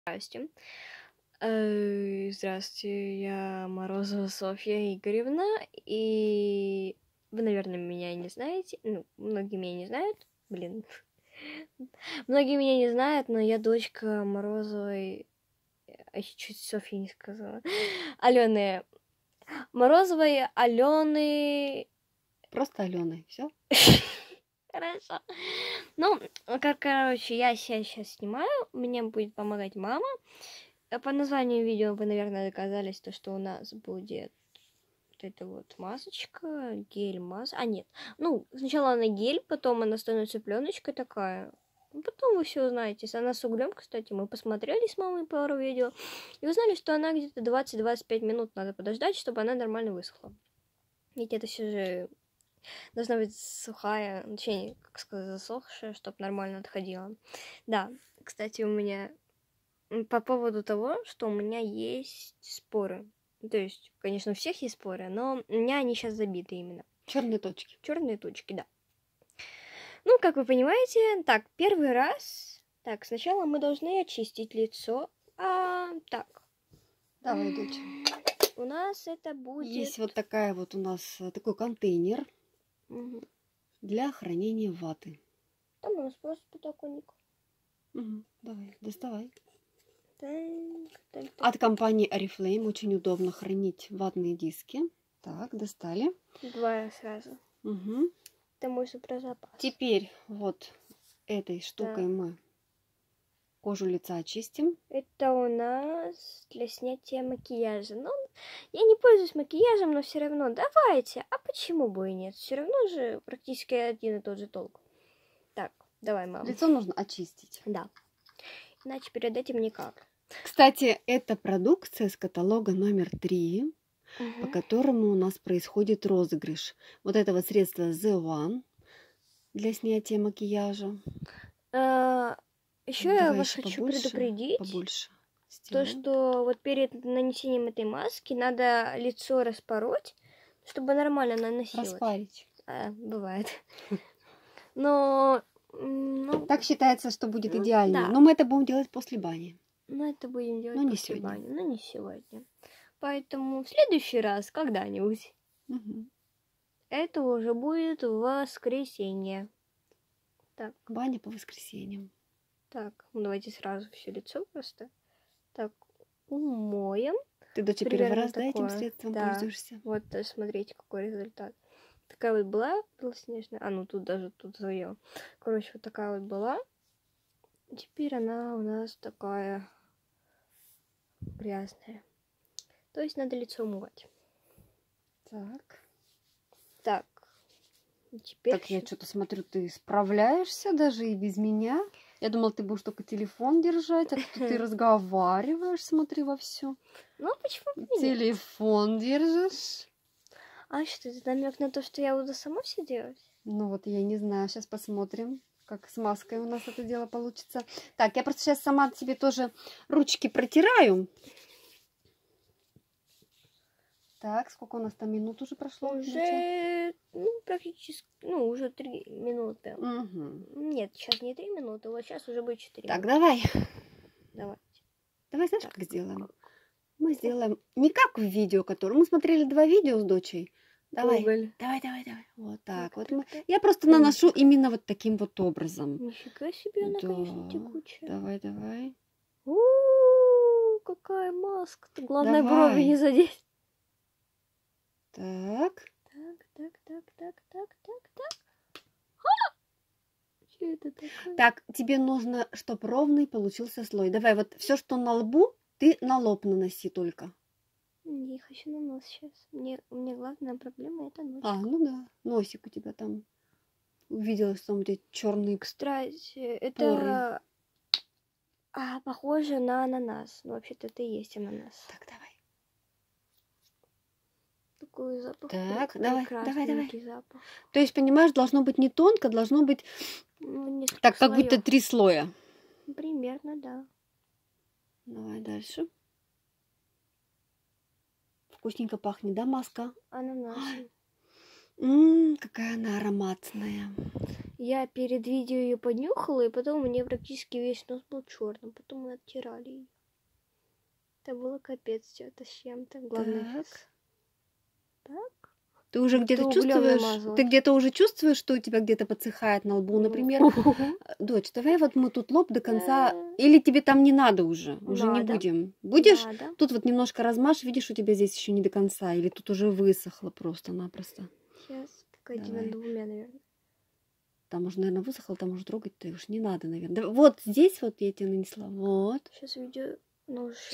Здравствуйте. Здравствуйте, я Морозова Софья Игоревна, и вы, наверное, меня не знаете, ну, многие меня не знают, многие меня не знают, но я дочка Морозовой, чуть Софьи не сказала, Алены, Морозовой Алены. Просто Аленой, все? Хорошо. Ну, короче, я сейчас снимаю, мне будет помогать мама. По названию видео вы, наверное, догадались, то, что у нас будет вот эта вот масочка, гель-маск. Нет. Ну, сначала она гель, потом она становится пленочкой такая. Потом вы все узнаете. Она с углем, кстати, мы посмотрели с мамой пару видео и узнали, что она где-то 20-25 минут надо подождать, чтобы она нормально высохла. Ведь это все же должна быть сухая, точнее, как сказать, засохшая, чтобы нормально отходила. Да, кстати, у меня по поводу того, что у меня есть споры. То есть, конечно, у всех есть споры, но у меня они сейчас забиты именно. Черные точки. Черные точки, да. Ну, как вы понимаете, так, первый раз. Так, сначала мы должны очистить лицо. Так. Давай, дочь. У нас это будет... Есть вот такая вот у нас такой контейнер для хранения ваты. Там у нас просто подоконник. Давай, доставай. Так. От компании Oriflame очень удобно хранить ватные диски. Так, достали. Два сразу. Это можно про запас. Теперь вот этой штукой мы кожу лица очистим. Это у нас для снятия макияжа. Ну, я не пользуюсь макияжем, но все равно давайте. А почему бы и нет? Все равно же практически один и тот же толк. Так, давай, мама. Лицо нужно очистить. Да. Иначе перед этим никак. Кстати, это продукция с каталога номер 3, по которому у нас происходит розыгрыш. Вот это вот средство The One для снятия макияжа. Еще я вас хочу предупредить, то, что вот перед нанесением этой маски надо лицо распороть, чтобы нормально наносилось. Распарить. Бывает. Но... Так считается, что будет идеально. Да. Но мы это будем делать после бани. Ну, это будем делать после бани, но не сегодня. Поэтому в следующий раз, когда-нибудь, это уже будет в воскресенье. Так. Баня по воскресеньям. Так, ну давайте сразу все лицо просто. Так, умоем. Ты, дочь, первый раз, да, этим средством пользуешься? Вот, смотрите, какой результат. Такая вот была белоснежная. Ну тут даже свое. Короче, вот такая вот была. Теперь она у нас такая грязная. То есть надо лицо умывать. Так. Теперь так, я что-то смотрю, ты справляешься даже и без меня. Я думала, ты будешь только телефон держать, а тут ты разговариваешь, смотри, во все. Ну, почему бы нет? Телефон держишь. А что, это намек на то, что я буду сама все делать? Ну вот, я не знаю, сейчас посмотрим, как с маской у нас это дело получится. Так, я просто сейчас сама тебе тоже ручки протираю. Так, сколько у нас там минут уже прошло? Уже, практически, уже 3 минуты. Нет, сейчас не 3 минуты, вот сейчас уже будет 4 так, минуты. давай. Давай, знаешь, как сделаем? Мы сделаем не как в видео, которое... Мы смотрели 2 видео с дочей. Давай. Давай. Вот так. Вот я просто наношу именно вот таким вот образом. Нифига себе, она, конечно, текучая. Давай. Какая маска. Главное, брови не задеть. Так. Что это такое? Так, тебе нужно, чтобы ровный получился слой. Давай, вот все, что на лбу, ты на лоб наноси только. Я хочу на нос сейчас. У меня главная проблема это носик. Ну да, носик у тебя там. Увидела, что там где черные. Кстати, это похоже на ананас. Ну, вообще-то это и есть ананас. Так, давай. Такой запах. Так, давай. Запах. То есть, понимаешь, должно быть не тонко, должно быть так, как будто 3 слоя. Примерно, да. Давай дальше. Вкусненько пахнет, да, маска? Ананас. Какая она ароматная. Я перед видео ее поднюхала, и потом у меня практически весь нос был черным. Потом мы оттирали ее. Это было капец, что-то с чем-то. Главное Так. сейчас. Так. Ты уже Будто где-то углем чувствуешь, намазалась. ты где-то уже чувствуешь, что у тебя где-то подсыхает на лбу, например. Дочь, давай вот мы тут лоб до конца, или тебе там не надо уже не Надо. будем. Будешь? Надо. Тут вот немножко размажь, видишь, у тебя здесь еще не до конца, или тут уже высохло просто-напросто. Сейчас, погоди, Давай. над двумя, наверное. Там уже, наверное, высохло, там уже трогать-то уж не надо, наверное. Вот здесь вот я тебе нанесла, вот. Сейчас видео нож.